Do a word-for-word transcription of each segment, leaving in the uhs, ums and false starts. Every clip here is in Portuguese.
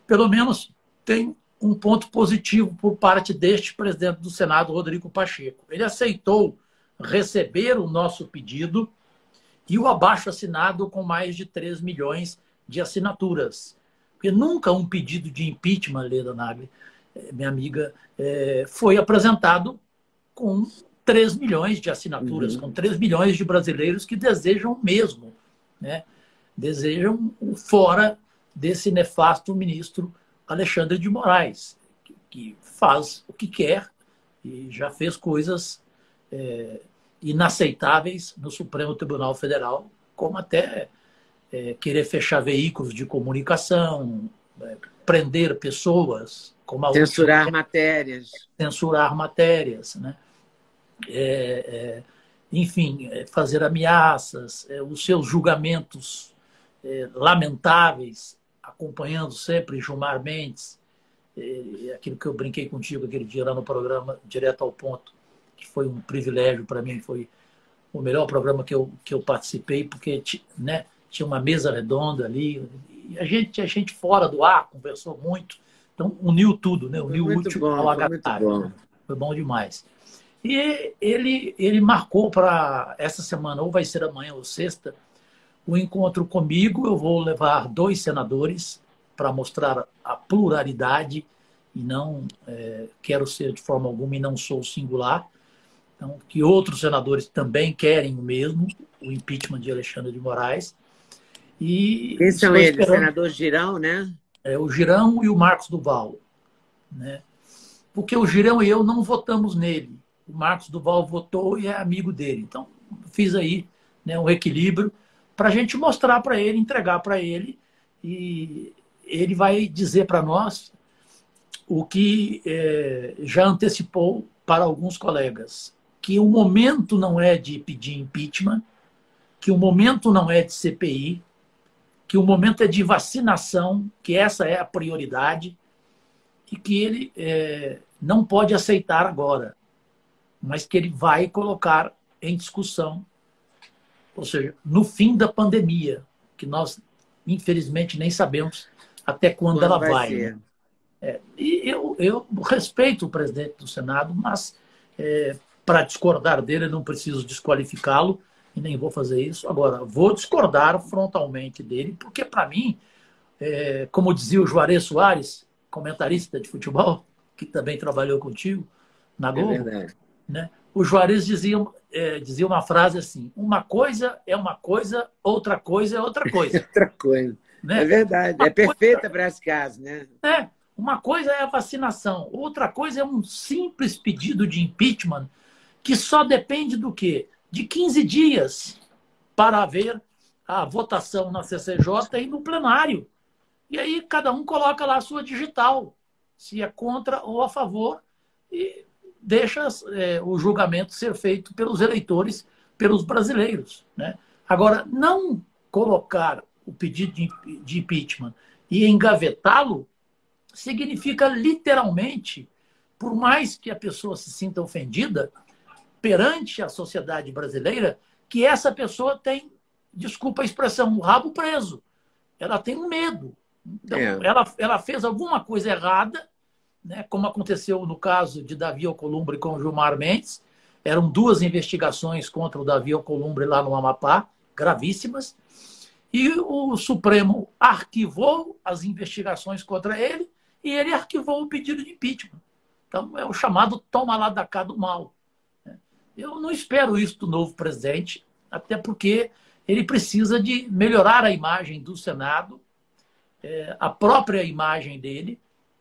pelo menos tem um ponto positivo por parte deste presidente do Senado, Rodrigo Pacheco. Ele aceitou receber o nosso pedido e o abaixo-assinado com mais de três milhões de assinaturas. Porque nunca um pedido de impeachment, Leda Nagli, minha amiga, foi apresentado com três milhões de assinaturas, uhum. com três milhões de brasileiros que desejam mesmo, né? Desejam fora desse nefasto ministro Alexandre de Moraes, que, que faz o que quer e já fez coisas é, inaceitáveis no Supremo Tribunal Federal, como até é, querer fechar veículos de comunicação, é, prender pessoas, como a censurar última, matérias, censurar matérias, né? É, é, enfim, é, fazer ameaças, é, os seus julgamentos é, lamentáveis, acompanhando sempre Gilmar Mendes, é, aquilo que eu brinquei contigo aquele dia lá no programa Direto ao Ponto, que foi um privilégio para mim, foi o melhor programa que eu, que eu participei, porque né, tinha uma mesa redonda ali, e a gente, a gente fora do ar conversou muito, então uniu tudo, né? Uniu o útil ao agradável. Né? Foi bom demais. E ele, ele marcou para essa semana, ou vai ser amanhã ou sexta, o encontro comigo. Eu vou levar dois senadores para mostrar a pluralidade e não é, quero ser de forma alguma e não sou singular. Então, que outros senadores também querem o mesmo, o impeachment de Alexandre de Moraes. E quem são eles? O senador Girão, né? É, o Girão e o Marcos Duval. Né? Porque o Girão e eu não votamos nele. O Marcos Duval votou e é amigo dele. Então, fiz aí né, um equilíbrio para a gente mostrar para ele, entregar para ele, e ele vai dizer para nós o que é, já antecipou para alguns colegas, que o momento não é de pedir impeachment, que o momento não é de C P I, que o momento é de vacinação, que essa é a prioridade, e que ele é, não pode aceitar agora, mas que ele vai colocar em discussão, ou seja, no fim da pandemia, que nós, infelizmente, nem sabemos até quando, quando ela vai. vai né? é, e eu, eu respeito o presidente do Senado, mas é, para discordar dele, eu não preciso desqualificá-lo, e nem vou fazer isso. Agora, vou discordar frontalmente dele, porque, para mim, é, como dizia o Juarez Soares, comentarista de futebol, que também trabalhou contigo na Globo, é verdade. Né? O Juarez dizia, é, dizia uma frase assim: uma coisa é uma coisa, outra coisa é outra coisa. outra coisa. Né? É verdade, uma é perfeita coisa... para esse caso. Né? É, uma coisa é a vacinação, outra coisa é um simples pedido de impeachment que só depende do quê? De quinze dias para haver a votação na C C J e no plenário. E aí cada um coloca lá a sua digital, se é contra ou a favor, e deixa é, o julgamento ser feito pelos eleitores, pelos brasileiros. Né? Agora, não colocar o pedido de, de impeachment e engavetá-lo significa literalmente, por mais que a pessoa se sinta ofendida, perante a sociedade brasileira, que essa pessoa tem, desculpa a expressão, o rabo preso. Ela tem um medo. Então, é. ela, ela fez alguma coisa errada, né, como aconteceu no caso de Davi Alcolumbre com o Gilmar Mendes. Eram duas investigações contra o Davi Alcolumbre lá no Amapá, gravíssimas, e o Supremo arquivou as investigações contra ele e ele arquivou o pedido de impeachment. Então, é o chamado toma lá da cá do mal. Eu não espero isso do novo presidente, até porque ele precisa de melhorar a imagem do Senado, é, a própria imagem dele,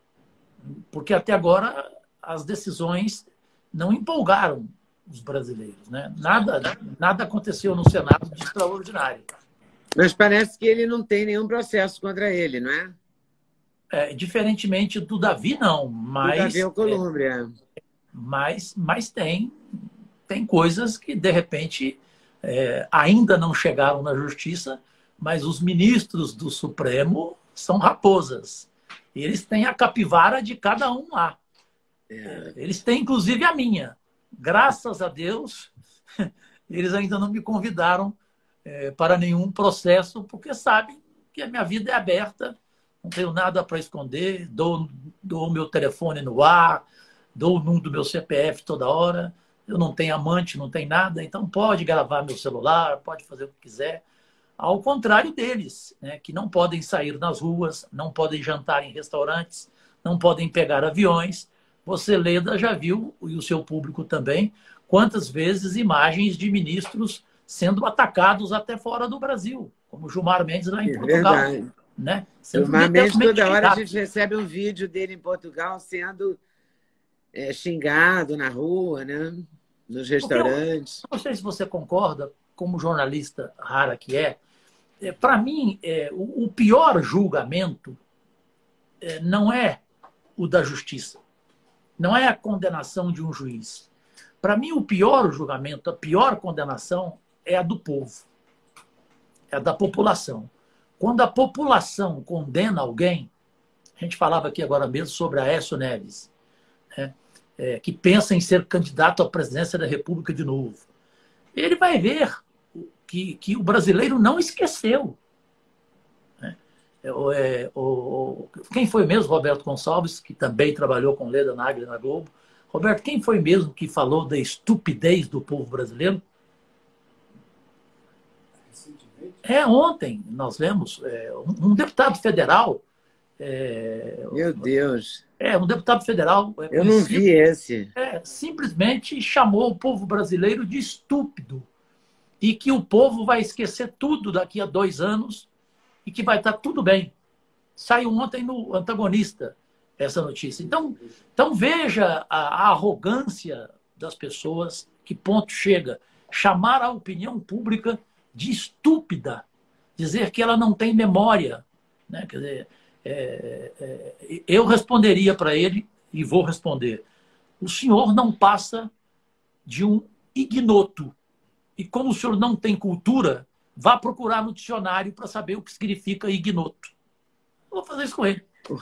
porque até agora as decisões não empolgaram os brasileiros. Né? Nada, nada aconteceu no Senado de extraordinário. Mas parece que ele não tem nenhum processo contra ele, não é? É, diferentemente do Davi, não. Mas, do Davi Alcolumbre, é. é. Mas, mas tem, tem coisas que, de repente, é, ainda não chegaram na justiça, mas os ministros do Supremo são raposas. Eles têm a capivara de cada um lá. É. Eles têm, inclusive, a minha. Graças a Deus, eles ainda não me convidaram é, para nenhum processo, porque sabem que a minha vida é aberta, não tenho nada para esconder, dou, dou o meu telefone no ar, dou o número do meu C P F toda hora, eu não tenho amante, não tenho nada, então pode gravar meu celular, pode fazer o que quiser. Ao contrário deles, né, que não podem sair nas ruas, não podem jantar em restaurantes, não podem pegar aviões. Você, Leda, já viu, e o seu público também, quantas vezes imagens de ministros sendo atacados até fora do Brasil, como Gilmar Mendes lá em É Portugal. verdade. Né? Gilmar Mendes, toda hora a gente recebe um vídeo dele em Portugal sendo é, xingado na rua, né? Nos restaurantes. Eu não sei se você concorda, como jornalista rara que é, é para mim, é, o, o pior julgamento é, não é o da justiça, não é a condenação de um juiz. Para mim, o pior julgamento, a pior condenação é a do povo, é a da população. Quando a população condena alguém, a gente falava aqui agora mesmo sobre Aécio Neves, né, é, que pensa em ser candidato à presidência da República de novo. Ele vai ver que, que o brasileiro não esqueceu. Né? É, é, o, quem foi mesmo Roberto Gonçalves, que também trabalhou com Leda Nagli na Globo? Roberto, quem foi mesmo que falou da estupidez do povo brasileiro? É, ontem nós vemos é, um, um deputado federal. É, Meu Deus. É, um deputado federal. É, Eu não vi esse. É, simplesmente chamou o povo brasileiro de estúpido. E que o povo vai esquecer tudo daqui a dois anos e que vai estar tudo bem. Saiu ontem no Antagonista essa notícia. Então, então veja a, a arrogância das pessoas, que ponto chega. Chamar a opinião pública de estúpida, dizer que ela não tem memória. Né? Quer dizer, é, é, eu responderia para ele, e vou responder, o senhor não passa de um ignoto. E como o senhor não tem cultura, vá procurar no dicionário para saber o que significa ignoto. Vou fazer isso com ele.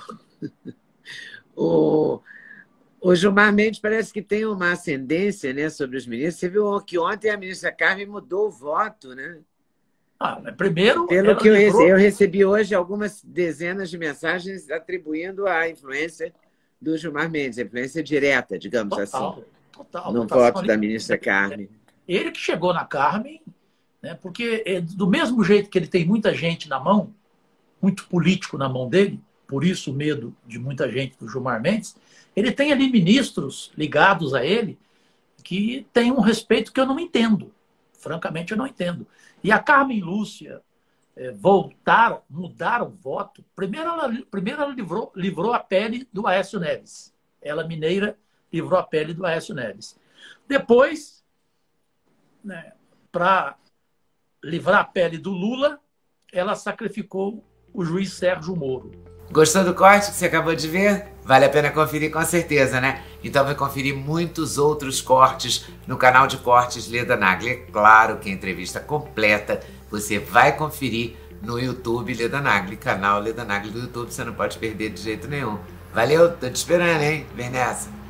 O, o Gilmar Mendes parece que tem uma ascendência, né, sobre os ministros. Você viu que ontem a ministra Carmen mudou o voto, né? Ah, primeiro, Pelo que eu, livrou... recebi, eu recebi hoje algumas dezenas de mensagens atribuindo a influência do Gilmar Mendes, a influência direta, digamos total, assim, total, no total, voto da ministra Carmen. Ele que chegou na Carmen, né, porque do mesmo jeito que ele tem muita gente na mão, muito político na mão dele, por isso o medo de muita gente do Gilmar Mendes, ele tem ali ministros ligados a ele que têm um respeito que eu não entendo. Francamente, eu não entendo. E a Carmen Lúcia é, voltar, mudar o voto, primeiro ela, primeiro ela livrou, livrou a pele do Aécio Neves. Ela, mineira, livrou a pele do Aécio Neves. Depois, né, para livrar a pele do Lula, ela sacrificou o juiz Sérgio Moro. Gostou do corte que você acabou de ver? Vale a pena conferir com certeza, né? Então vai conferir muitos outros cortes no canal de cortes Leda Nagli. É claro que a entrevista completa você vai conferir no YouTube Leda Nagli, canal Leda Nagli do YouTube, você não pode perder de jeito nenhum. Valeu, tô te esperando, hein? Vem nessa!